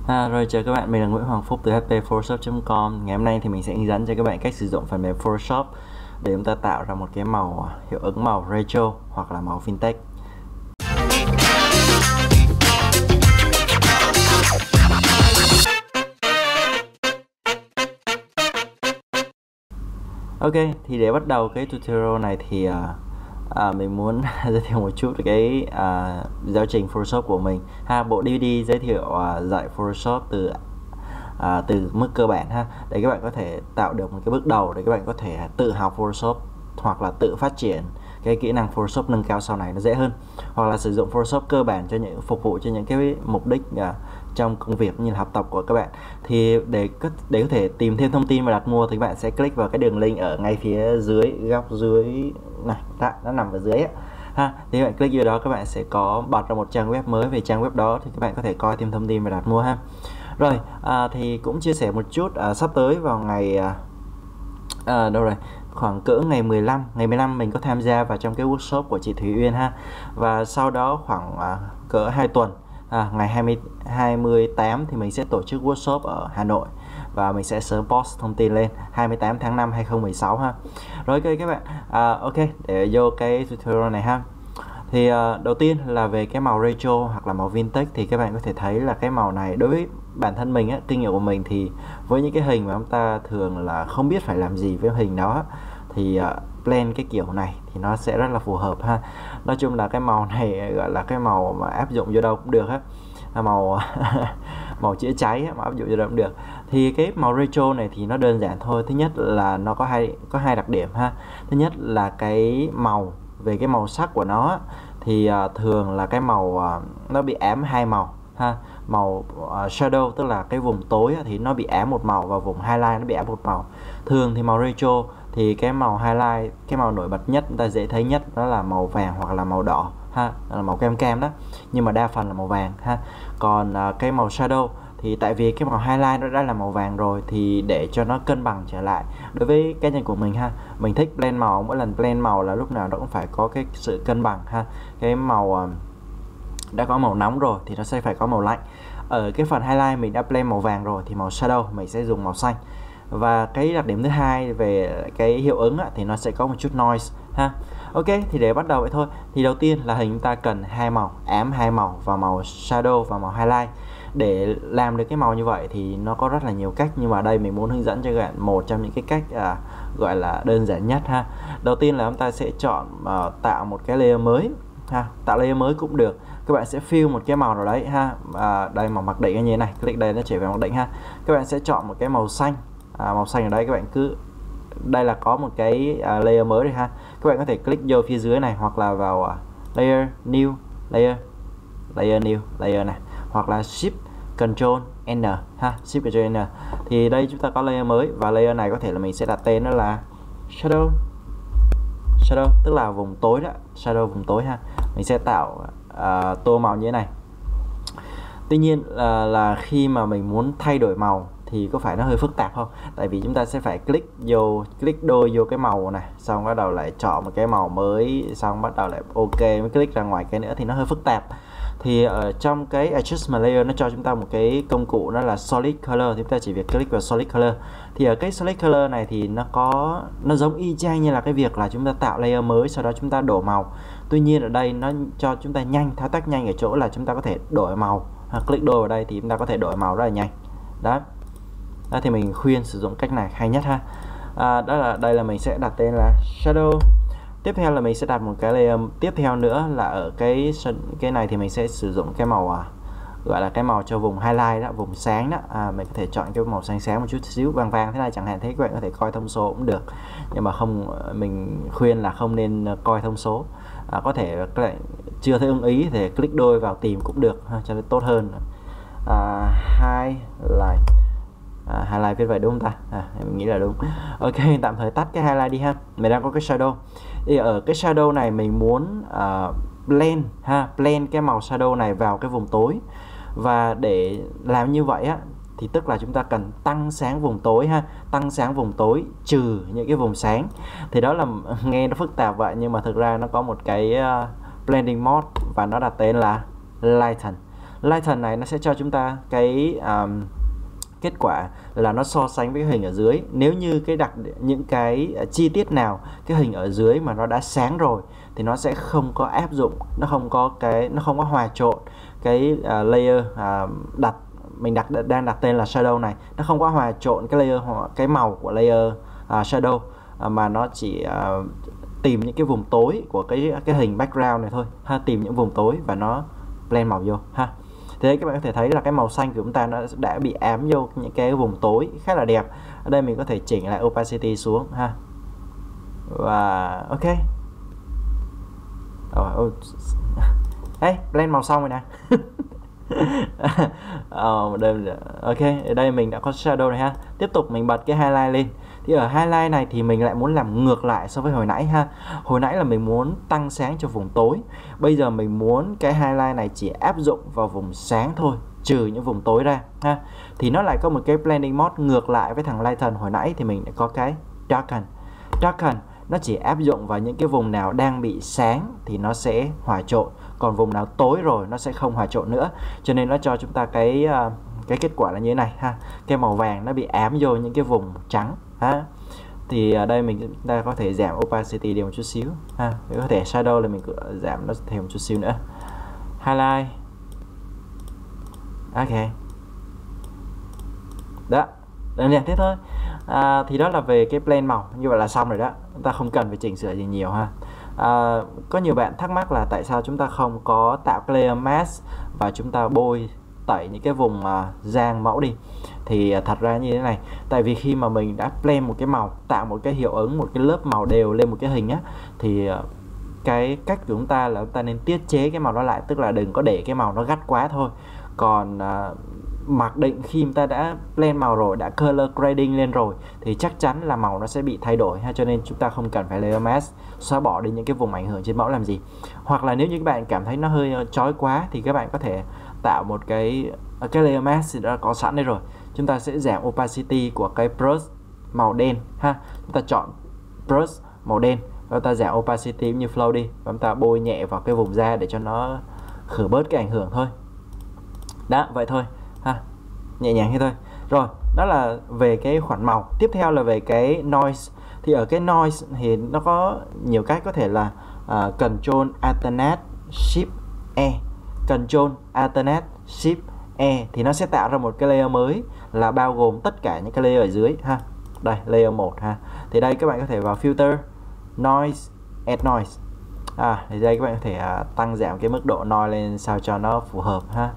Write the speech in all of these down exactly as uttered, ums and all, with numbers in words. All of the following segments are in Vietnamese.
À, rồi chào các bạn, mình là Nguyễn Hoàng Phúc từ hát pê photoshop chấm com. Ngày hôm nay thì mình sẽ hướng dẫn cho các bạn cách sử dụng phần mềm Photoshop để chúng ta tạo ra một cái màu hiệu ứng màu retro hoặc là màu vintage. Ok, thì để bắt đầu cái tutorial này thì uh, à, mình muốn giới thiệu một chút về cái uh, giáo trình Photoshop của mình ha. Bộ đê vê đê giới thiệu uh, dạy Photoshop từ À, từ mức cơ bản ha, để các bạn có thể tạo được một cái bước đầu để các bạn có thể tự học Photoshop hoặc là tự phát triển cái kỹ năng Photoshop nâng cao sau này nó dễ hơn, hoặc là sử dụng Photoshop cơ bản cho những phục vụ cho những cái mục đích à, trong công việc như là học tập của các bạn. Thì để để có thể tìm thêm thông tin và đặt mua thì các bạn sẽ click vào cái đường link ở ngay phía dưới góc dưới này, đó, nó nằm ở dưới ấy. Ha, thì các bạn click vào đó các bạn sẽ có bật ra một trang web mới. Về trang web đó thì các bạn có thể coi thêm thông tin và đặt mua ha. Rồi, à, thì cũng chia sẻ một chút à, sắp tới vào ngày à, à, đâu rồi khoảng cỡ ngày mười lăm ngày mười lăm mình có tham gia vào trong cái workshop của chị Thúy Uyên ha. Và sau đó khoảng à, cỡ hai tuần à, ngày hai mươi, hai mươi tám thì mình sẽ tổ chức workshop ở Hà Nội và mình sẽ sớm post thông tin lên hai mươi tám tháng năm hai nghìn không trăm mười sáu ha. Rồi ok các bạn, à, ok để vô cái tutorial này ha. Thì uh, đầu tiên là về cái màu retro hoặc là màu vintage, thì các bạn có thể thấy là cái màu này đối với bản thân mình á, kinh nghiệm của mình thì với những cái hình mà chúng ta thường là không biết phải làm gì với hình đó thì uh, blend cái kiểu này thì nó sẽ rất là phù hợp ha. Nói chung là cái màu này gọi là cái màu mà áp dụng vô đâu cũng được á, màu màu chữa cháy mà áp dụng vô đâu cũng được. Thì cái màu retro này thì nó đơn giản thôi. Thứ nhất là nó có hai có hai đặc điểm ha. Thứ nhất là cái màu, về cái màu sắc của nó thì uh, thường là cái màu uh, nó bị ám hai màu ha. Màu uh, shadow tức là cái vùng tối thì nó bị ám một màu, và vùng highlight nó bị ám một màu. Thường thì màu retro thì cái màu highlight, cái màu nổi bật nhất, chúng ta dễ thấy nhất đó là màu vàng hoặc là màu đỏ ha, là màu cam cam đó, nhưng mà đa phần là màu vàng ha. Còn uh, cái màu shadow thì tại vì cái màu highlight nó đã là màu vàng rồi, thì để cho nó cân bằng trở lại, đối với cá nhân của mình ha, mình thích blend màu, mỗi lần blend màu là lúc nào nó cũng phải có cái sự cân bằng ha. Cái màu đã có màu nóng rồi thì nó sẽ phải có màu lạnh. Ở cái phần highlight mình đã blend màu vàng rồi thì màu shadow mình sẽ dùng màu xanh. Và cái đặc điểm thứ hai về cái hiệu ứng á, thì nó sẽ có một chút noise ha. Ok, thì để bắt đầu vậy thôi. Thì đầu tiên là hình chúng ta cần hai màu, ám hai màu và màu shadow và màu highlight. Để làm được cái màu như vậy thì nó có rất là nhiều cách, nhưng mà đây mình muốn hướng dẫn cho các bạn một trong những cái cách à, gọi là đơn giản nhất ha. Đầu tiên là chúng ta sẽ chọn uh, tạo một cái layer mới ha. Tạo layer mới cũng được, các bạn sẽ fill một cái màu nào đấy ha. À, đây màu mặc định như thế này, click đây nó chỉ về mặc định ha. Các bạn sẽ chọn một cái màu xanh, à, màu xanh ở đây các bạn cứ, đây là có một cái uh, layer mới rồi ha. Các bạn có thể click vô phía dưới này, hoặc là vào uh, layer new, layer layer new, layer này, hoặc là shift control N ha, shift control N. Thì đây chúng ta có layer mới, và layer này có thể là mình sẽ đặt tên nó là shadow, shadow tức là vùng tối đó, shadow vùng tối ha. Mình sẽ tạo uh, tô màu như thế này. Tuy nhiên là, là khi mà mình muốn thay đổi màu thì có phải nó hơi phức tạp không? Tại vì chúng ta sẽ phải click vô, click đôi vô cái màu này, xong bắt đầu lại chọn một cái màu mới, xong bắt đầu lại ok mới click ra ngoài cái nữa, thì nó hơi phức tạp. Thì ở trong cái adjustment layer nó cho chúng ta một cái công cụ đó là solid color, thì chúng ta chỉ việc click vào solid color. Thì ở cái solid color này thì nó có, nó giống y chang như là cái việc là chúng ta tạo layer mới, sau đó chúng ta đổ màu. Tuy nhiên ở đây nó cho chúng ta nhanh, thao tác nhanh ở chỗ là chúng ta có thể đổi màu ha, click đôi vào đây thì chúng ta có thể đổi màu rất là nhanh đó. Đó thì mình khuyên sử dụng cách này hay nhất ha. À, đó là đây là mình sẽ đặt tên là shadow. Tiếp theo là mình sẽ đặt một cái layer tiếp theo nữa là ở cái cái này thì mình sẽ sử dụng cái màu à, gọi là cái màu cho vùng highlight đó, vùng sáng đó. À, mình có thể chọn cái màu sáng sáng một chút xíu, vàng vàng thế này chẳng hạn, thế các bạn có thể coi thông số cũng được, nhưng mà không, mình khuyên là không nên coi thông số. À, có thể các bạn chưa thấy ưng ý thì click đôi vào tìm cũng được ha, cho nó tốt hơn. À, highlight, à, highlight viết vậy đúng không ta? À, mình nghĩ là đúng. Ok, tạm thời tắt cái highlight đi ha. Mình đang có cái shadow. Thì ở cái shadow này mình muốn uh, blend ha, blend cái màu shadow này vào cái vùng tối. Và để làm như vậy á thì tức là chúng ta cần tăng sáng vùng tối ha, tăng sáng vùng tối trừ những cái vùng sáng. Thì đó là nghe nó phức tạp vậy, nhưng mà thực ra nó có một cái uh, blending mode và nó đặt tên là lighten. lighten này nó sẽ cho chúng ta cái um, kết quả là nó so sánh với cái hình ở dưới. Nếu như cái đặc những cái chi tiết nào cái hình ở dưới mà nó đã sáng rồi thì nó sẽ không có áp dụng, nó không có cái nó không có hòa trộn cái uh, layer uh, đặt mình đặt đang đặt tên là shadow này, nó không có hòa trộn cái layer cái màu của layer uh, shadow uh, mà nó chỉ uh, tìm những cái vùng tối của cái cái hình background này thôi ha, tìm những vùng tối và nó blend màu vô ha. Thì đấy các bạn có thể thấy là cái màu xanh của chúng ta nó đã bị ám vô những cái vùng tối khá là đẹp. Ở đây mình có thể chỉnh lại opacity xuống ha. Và ok. Rồi, hey, blend màu xong rồi nè. ờ, đây, ok, ở đây mình đã có shadow này ha. Tiếp tục mình bật cái highlight lên. Thì ở highlight này thì mình lại muốn làm ngược lại so với hồi nãy ha. Hồi nãy là mình muốn tăng sáng cho vùng tối. Bây giờ mình muốn cái highlight này chỉ áp dụng vào vùng sáng thôi, trừ những vùng tối ra ha. Thì nó lại có một cái blending mode ngược lại với thằng lighten hồi nãy, thì mình lại có cái darken. Darken nó chỉ áp dụng vào những cái vùng nào đang bị sáng thì nó sẽ hòa trộn, còn vùng nào tối rồi nó sẽ không hòa trộn nữa. Cho nên nó cho chúng ta cái uh, cái kết quả là như thế này ha. Cái màu vàng nó bị ám vô những cái vùng trắng ha. Thì ở đây mình chúng ta có thể giảm opacity đi một chút xíu ha. Có thể shadow là mình giảm nó thêm một chút xíu nữa. Highlight. Ok. Đó, đơn giản thế thôi. À, thì đó là về cái blend màu, như vậy là xong rồi đó. Chúng ta không cần phải chỉnh sửa gì nhiều ha. À, có nhiều bạn thắc mắc là tại sao chúng ta không có tạo cái layer mask và chúng ta bôi tẩy những cái vùng uh, dang mẫu đi. Thì uh, thật ra như thế này, tại vì khi mà mình đã blend một cái màu, tạo một cái hiệu ứng, một cái lớp màu đều lên một cái hình á, thì uh, cái cách của chúng ta là chúng ta nên tiết chế cái màu đó lại, tức là đừng có để cái màu nó gắt quá thôi. Còn uh, mặc định khi chúng ta đã blend màu rồi, đã color grading lên rồi thì chắc chắn là màu nó sẽ bị thay đổi ha. Cho nên chúng ta không cần phải layer mask, xóa bỏ đi những cái vùng ảnh hưởng trên mẫu làm gì. Hoặc là nếu như các bạn cảm thấy nó hơi chói quá thì các bạn có thể tạo một cái cái layer mask thì đã có sẵn đây rồi. Chúng ta sẽ giảm opacity của cái brush màu đen ha. Chúng ta chọn brush màu đen và chúng ta giảm opacity cũng như flow đi, và chúng ta bôi nhẹ vào cái vùng da để cho nó khử bớt cái ảnh hưởng thôi. Đó, vậy thôi ha, nhẹ nhàng thế thôi. Rồi, đó là về cái khoản màu. Tiếp theo là về cái noise. Thì ở cái noise thì nó có nhiều cách, có thể là uh, Control Alternate Shift E. Control Alternate Shift E thì nó sẽ tạo ra một cái layer mới là bao gồm tất cả những cái layer ở dưới ha. Đây, layer một ha. Thì đây các bạn có thể vào Filter, Noise, Add Noise. À, thì đây các bạn có thể uh, tăng giảm cái mức độ noise lên sao cho nó phù hợp ha.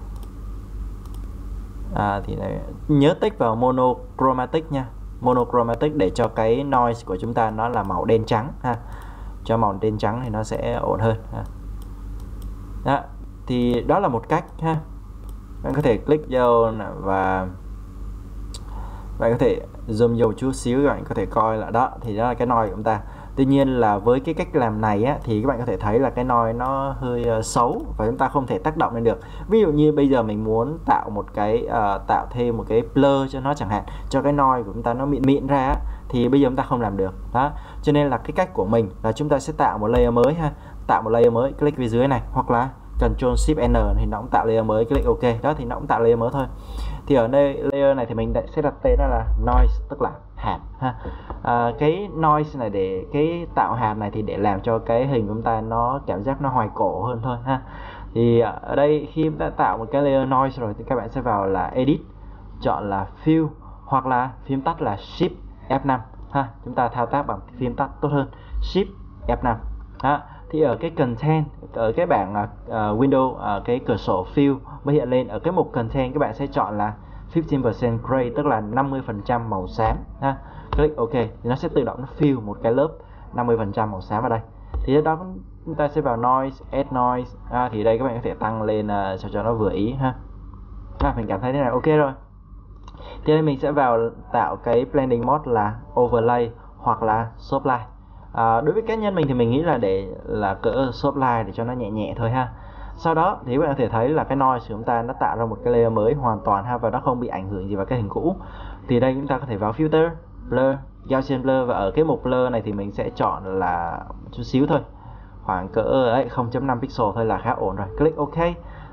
À, thì này, nhớ tích vào monochromatic nha, monochromatic để cho cái noise của chúng ta nó là màu đen trắng ha, cho màu đen trắng thì nó sẽ ổn hơn ha. Đó, thì đó là một cách ha. Bạn có thể click vô và bạn có thể zoom vô chút xíu, các bạn có thể coi là đó, thì đó là cái noise của chúng ta. Tuy nhiên là với cái cách làm này á, thì các bạn có thể thấy là cái noise nó hơi uh, xấu và chúng ta không thể tác động lên được. Ví dụ như bây giờ mình muốn tạo một cái uh, tạo thêm một cái blur cho nó chẳng hạn, cho cái noise của chúng ta nó mịn mịn ra á, thì bây giờ chúng ta không làm được đó. Cho nên là cái cách của mình là chúng ta sẽ tạo một layer mới ha, tạo một layer mới, click phía dưới này, hoặc là Control Shift N thì nó cũng tạo layer mới, click OK, đó thì nó cũng tạo layer mới thôi. Thì ở đây layer này thì mình sẽ đặt tên nó là noise, tức là hạt ha. À, cái noise này để cái tạo hạt này thì để làm cho cái hình của chúng ta nó cảm giác nó hoài cổ hơn thôi ha. Thì ở đây khi chúng ta tạo một cái layer noise rồi thì các bạn sẽ vào là Edit, chọn là Fill, hoặc là phím tắt là Shift F năm ha. Chúng ta thao tác bằng phím tắt tốt hơn, Shift F năm đó. Thì ở cái content, ở cái bảng uh, window, uh, cái cửa sổ fill mới hiện lên, ở cái mục content các bạn sẽ chọn là fifteen percent gray, tức là năm mươi phần trăm màu xám ha. Click OK thì nó sẽ tự động nó fill một cái lớp năm mươi phần trăm màu xám vào đây. Thì đó chúng ta sẽ vào noise, add noise à, thì đây các bạn có thể tăng lên uh, cho cho nó vừa ý ha. À, mình cảm thấy thế này OK rồi. Thì đây mình sẽ vào tạo cái blending mode là overlay hoặc là soft light. À, đối với cá nhân mình thì mình nghĩ là để là cỡ soft light để cho nó nhẹ nhẹ thôi ha. Sau đó thì các bạn có thể thấy là cái noise của chúng ta nó tạo ra một cái layer mới hoàn toàn ha, và nó không bị ảnh hưởng gì vào cái hình cũ. Thì đây chúng ta có thể vào filter, blur, Gaussian blur, và ở cái mục blur này thì mình sẽ chọn là chút xíu thôi, khoảng cỡ đấy không chấm năm pixel thôi là khá ổn rồi. Click OK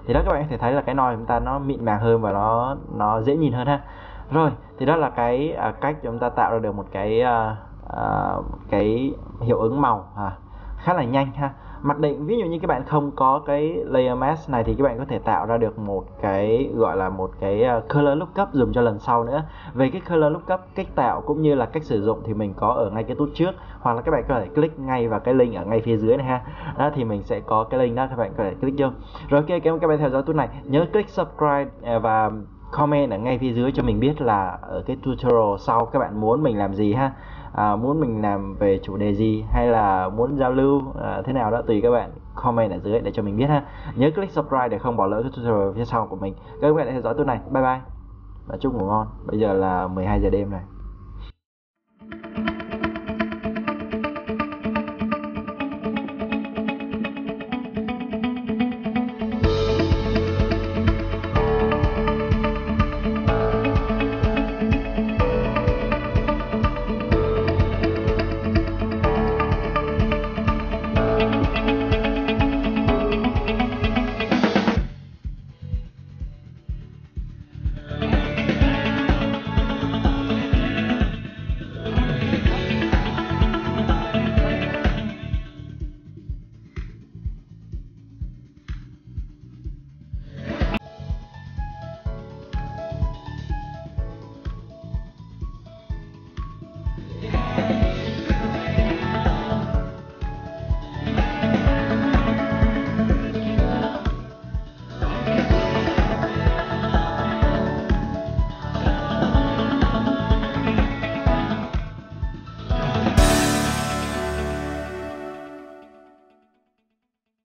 Thì đó các bạn có thể thấy là cái nồi của chúng ta nó mịn màng hơn và nó nó dễ nhìn hơn ha. Rồi thì đó là cái à, cách chúng ta tạo ra được một cái à, à, cái hiệu ứng màu à, khá là nhanh ha. Mặc định ví dụ như các bạn không có cái layer mask này thì các bạn có thể tạo ra được một cái gọi là một cái color lookup dùng cho lần sau nữa. Về cái color lookup, cách tạo cũng như là cách sử dụng thì mình có ở ngay cái tút trước, hoặc là các bạn có thể click ngay vào cái link ở ngay phía dưới này ha. Đó thì mình sẽ có cái link đó, các bạn có thể click vô. Rồi ok, cảm ơn các bạn theo dõi tút này. Nhớ click subscribe và comment ở ngay phía dưới cho mình biết là ở cái tutorial sau các bạn muốn mình làm gì ha. À, muốn mình làm về chủ đề gì hay là muốn giao lưu à, thế nào đó, tùy các bạn comment ở dưới để cho mình biết ha. Nhớ click subscribe để không bỏ lỡ cái tutorial phía sau của mình. Các bạn theo dõi tôi này, bye bye và chúc ngủ ngon. Bây giờ là mười hai giờ đêm này.